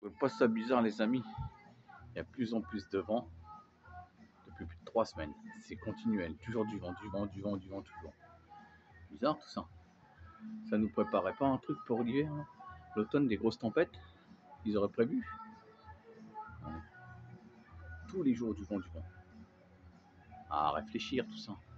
trouvez pas ça bizarre, les amis? Il y a de plus en plus de vent depuis plus de 3 semaines. C'est continuel, toujours du vent, du vent, du vent, du vent, toujours. Bizarre tout ça. Ça nous préparait pas un truc pour l'hiver, l'automne, des grosses tempêtes? Ils auraient prévu? Ouais. Tous les jours du vent, du vent. À réfléchir tout ça.